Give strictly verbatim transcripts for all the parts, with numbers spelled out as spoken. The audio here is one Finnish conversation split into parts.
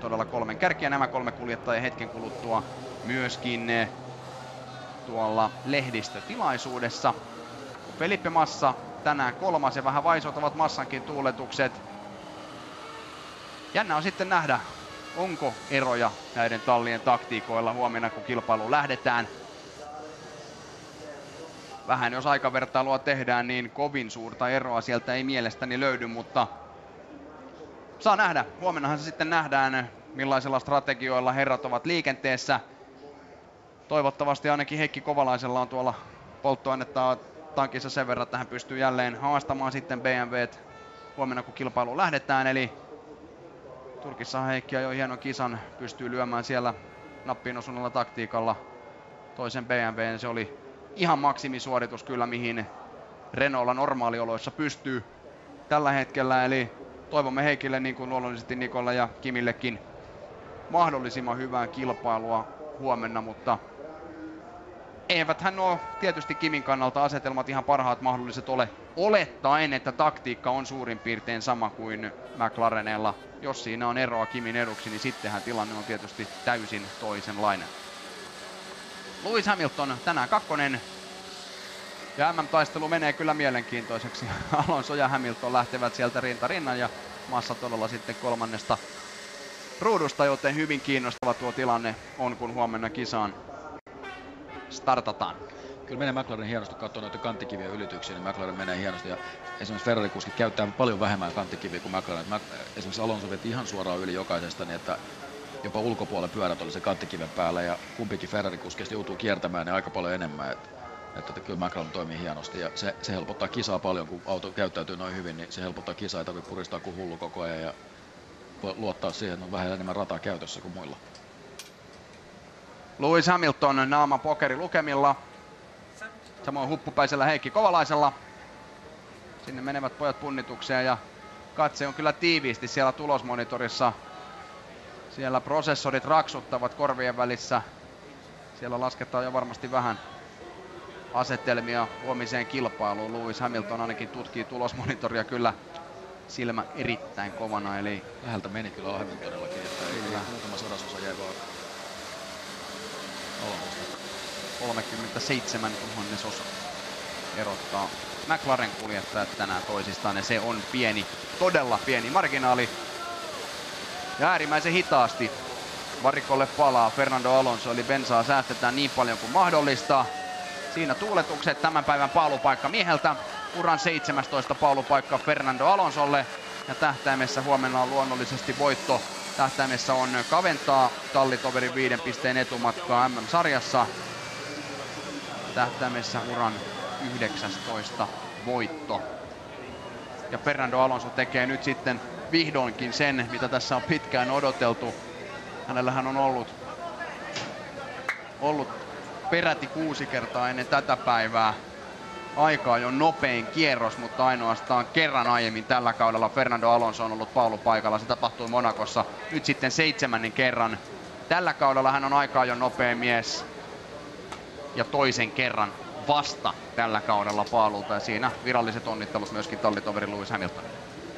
todella kolmen kärkiä. Nämä kolme kuljettajia hetken kuluttua myöskin tuolla lehdistötilaisuudessa. Felipe Massa tänään kolmas ja vähän vaisoitavat Massankin tuuletukset. Jännä on sitten nähdä, onko eroja näiden tallien taktiikoilla huomenna, kun kilpailuun lähdetään. Vähän jos aikavertailua tehdään, niin kovin suurta eroa sieltä ei mielestäni löydy, mutta saa nähdä. Huomennahan se sitten nähdään, millaisilla strategioilla herrat ovat liikenteessä. Toivottavasti ainakin Heikki Kovalaisella on tuolla polttoainetta tankissa sen verran, että hän pystyy jälleen haastamaan sitten B M W:t huomenna, kun kilpailuun lähdetään. Eli Turkissa Heikki ajoi hienon kisan, pystyy lyömään siellä nappiin osuneella taktiikalla toisen B M W:n. Se oli ihan maksimisuoritus kyllä, mihin Renaultilla normaalioloissa pystyy tällä hetkellä. Eli toivomme Heikille, niin kuin luonnollisesti Nikolle ja Kimillekin, mahdollisimman hyvää kilpailua huomenna, mutta eiväthän nuo tietysti Kimin kannalta asetelmat ihan parhaat mahdolliset ole, olettaen, että taktiikka on suurin piirtein sama kuin McLarenilla. Jos siinä on eroa Kimin eduksi, niin sittenhän tilanne on tietysti täysin toisenlainen. Lewis Hamilton tänään kakkonen. Ja M M-taistelu menee kyllä mielenkiintoiseksi. Alonso ja Hamilton lähtevät sieltä rinta rinnan ja Massa todella sitten kolmannesta ruudusta, joten hyvin kiinnostava tuo tilanne on, kun huomenna kisaan startataan. Kyllä menee McLaren hienosti, katsoa noita kanttikivien ylityksiä, niin McLaren menee hienosti. Ja esimerkiksi Ferrari-kuskit käyttää paljon vähemmän kanttikiviä kuin McLaren. Esimerkiksi Alonso veti ihan suoraan yli jokaisesta, niin että jopa ulkopuolella pyörät oli se kanttikiven päällä ja kumpikin Ferrari-kuskista joutuu kiertämään ne aika paljon enemmän. Että, että kyllä McLaren toimii hienosti ja se, se helpottaa kisaa paljon, kun auto käyttäytyy noin hyvin, niin se helpottaa kisaa, ei tarvitse puristaa kuin hullu koko ajan ja voi luottaa siihen, että on vähän enemmän rataa käytössä kuin muilla. Lewis Hamilton naaman pokerilukemilla. Samoin huppupäisellä Heikki Kovalaisella. Sinne menevät pojat punnitukseen ja katse on kyllä tiiviisti siellä tulosmonitorissa. Siellä prosessorit raksuttavat korvien välissä. Siellä lasketaan jo varmasti vähän asetelmia huomiseen kilpailuun. Lewis Hamilton ainakin tutkii tulosmonitoria kyllä silmä erittäin kovana. Eli läheltä meni kyllä Hamiltonillakin, että ei muutama sadasosa jäi vaan Alonsosta. kolmekymmentäseitsemän tuhannesosa erottaa McLaren kuljettajat tänään toisistaan ja se on pieni, todella pieni marginaali. Ja äärimmäisen hitaasti varikolle palaa Fernando Alonso, eli bensaa säästetään niin paljon kuin mahdollista. Siinä tuuletukset, tämän päivän paalupaikka mieheltä, uran seitsemästoista paalupaikka Fernando Alonsolle ja tähtäimessä huomenna on luonnollisesti voitto. Tähtäimessä on kaventaa tallitoverin viiden pisteen etumatkaa M M-sarjassa. Tähtäimessä uran yhdeksästoista voitto. Ja Fernando Alonso tekee nyt sitten vihdoinkin sen, mitä tässä on pitkään odoteltu. Hänellähän on ollut, ollut peräti kuusi kertaa ennen tätä päivää aikaa jo nopein kierros, mutta ainoastaan kerran aiemmin tällä kaudella Fernando Alonso on ollut paalupaikalla. Se tapahtui Monacossa nyt sitten seitsemännen kerran. Tällä kaudella hän on aikaa jo nopein mies ja toisen kerran vasta tällä kaudella paalulta ja siinä viralliset onnittelut myöskin tallitoveri Lewis Hamilton.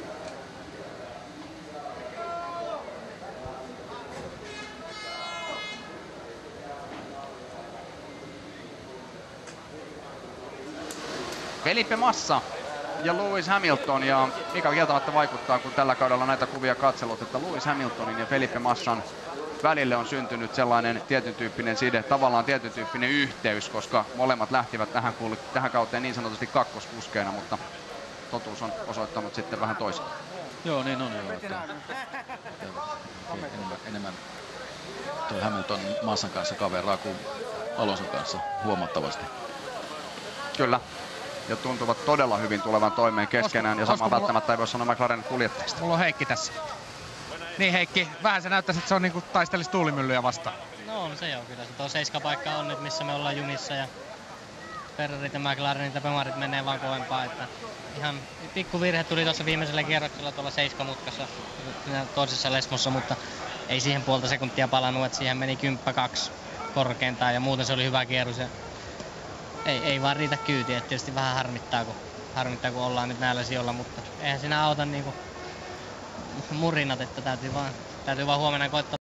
Felipe Massa ja Lewis Hamilton, ja mikä kieltämättä vaikuttaa, kun tällä kaudella näitä kuvia katselut, että Lewis Hamiltonin ja Felipe Massan välille on syntynyt sellainen tietyn tyyppinen side, tavallaan tietyn tyyppinen yhteys, koska molemmat lähtivät tähän, tähän kauteen niin sanotusti kakkoskuskeina, mutta totuus on osoittanut sitten vähän toisin. Joo, niin on joo. Että, enemmän, enemmän toi Hamilton Massan kanssa kaveraa kuin Alonson kanssa huomattavasti. Kyllä. Ja tuntuvat todella hyvin tulevan toimeen keskenään, Osko, ja sama välttämättä mulla... ei voi sanoa McLaren kuljettajista. Mulla on Heikki tässä. Niin Heikki, vähän se näyttäisi, että se on niinku taistelisi tuulimyllyjä vastaan. No se on kyllä. Se tuo seiskapaikka on nyt, missä me ollaan junissa ja Ferrarit ja McLarenit ja Bemarit menee vaan kovempaa. Että ihan pikku virhe tuli tuossa viimeisellä kierroksella tuolla seiskamutkassa toisessa lesmossa, mutta ei siihen puolta sekuntia palannut, että siihen meni kymmenen kaksi korkeintaan ja muuten se oli hyvä kierros. Ja ei, ei vaan riitä kyytiä, että tietysti vähän harmittaa kun, harmittaa, kun ollaan nyt näillä sijoilla, mutta eihän siinä auta niinku murinat, että täytyy vaan täytyy vaan huomenna koittaa